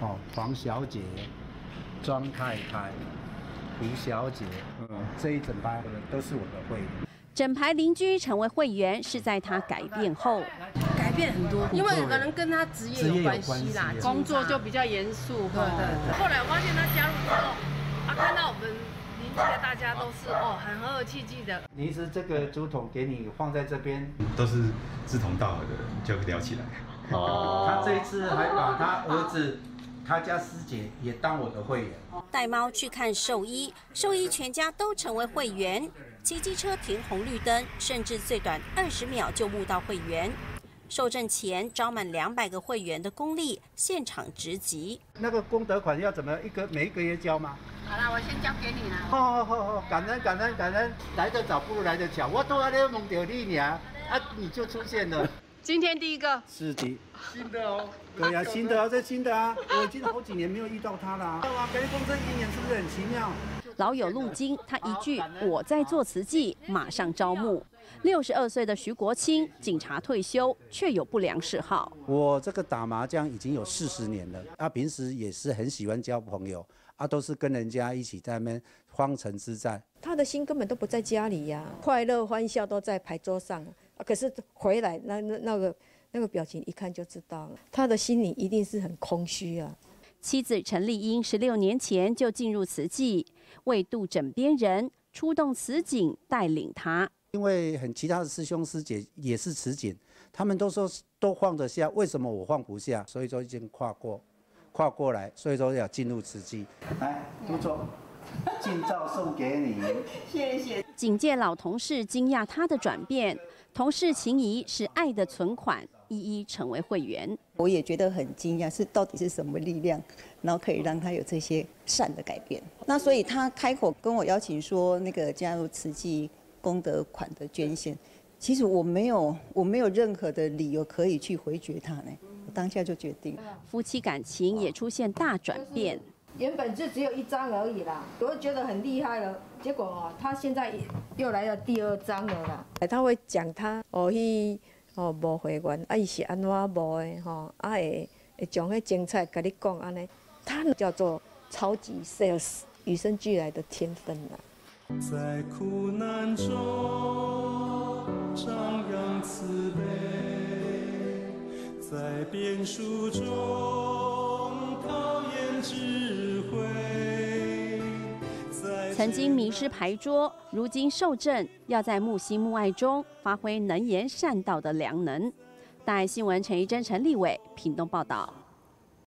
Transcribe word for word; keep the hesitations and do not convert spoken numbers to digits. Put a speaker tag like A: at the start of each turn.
A: 哦，黄小姐、庄太太、胡小姐，嗯，这一整排的都是我的会员。
B: 整排邻居成为会员是在他改变后，
C: 改变很多，因为可能跟他职业有关系啦，
D: 工作就比较严肃。
C: 对对对。后来我发现他加入之后，啊，看到我们邻居的大家都是哦很和和气气的。
A: 其实这个竹筒给你放在这边，
E: 都是志同道合的人，就聊起来。
A: 哦，他这一次还把他儿子。他家师姐也当我的会员，
B: 带猫去看兽医，兽医全家都成为会员。骑机车停红绿灯，甚至最短二十秒就募到会员。受证前招满两百个会员的公力，现场直击。
A: 那个功德款要怎么一个每一个月交吗？
C: 好了，我先交给你了。
A: 好好好好，感恩感恩感恩，来得早不如来得巧，我都还在梦到你呢，啊你就出现了。
D: 今天第一个
A: 是的，新的哦。对呀、啊，新的啊，这新的啊，我已经好几年没有遇到他了、啊。哇，跟风这一年是不是很奇妙？
B: 老友路经，他一句“我在做慈济”，马上招募。六十二岁的徐国清，警察退休，却有不良嗜好。
A: 我这个打麻将已经有四十年了，啊，平时也是很喜欢交朋友，啊，都是跟人家一起在那边荒城之战。
F: 他的心根本都不在家里呀、啊，快乐欢笑都在牌桌上。可是回来那那那个那个表情一看就知道了，他的心里一定是很空虚啊。
B: 妻子陈丽英十六年前就进入慈济，为渡枕边人，出动慈警带领他。
A: 因为很其他的师兄师姐也是慈警，他们都说都放得下，为什么我放不下？所以说已经跨过，跨过来，所以说要进入慈济。来，督座。近照送给你，
B: 谢谢。警界老同事惊讶他的转变，同事情谊是爱的存款，一一成为会员。
G: 我也觉得很惊讶，是到底是什么力量，然后可以让他有这些善的改变。那所以他开口跟我邀请说，那个加入慈济功德款的捐献，其实我没有，我没有任何的理由可以去回绝他呢。我当下就决定，
B: 夫妻感情也出现大转变。
F: 原本就只有一张而已啦，我就觉得很厉害了。结果哦，他现在又来了第二张了啦。他会讲他哦，去哦无会员，啊伊是安怎无的吼，啊会会将迄精彩跟你讲安尼，他叫做超级 sales， 与生俱来的天分啦。
H: 在苦难中张扬慈悲，在变数中考验智慧。
B: 曾经迷失牌桌，如今受证，要在木心木爱中发挥能言善道的良能。大爱新闻陈怡贞、陈立伟屏东报道。